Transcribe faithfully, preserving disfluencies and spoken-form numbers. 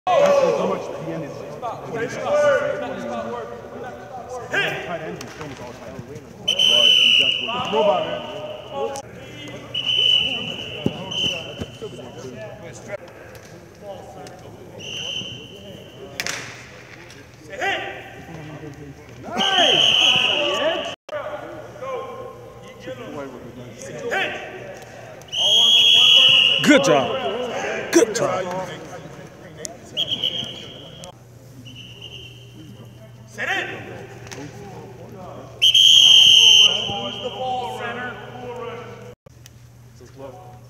That's how much the end is. Tight end is filmed all time. But that's what the robot man. Good job. Good job. Sit it. Who's the ball, center?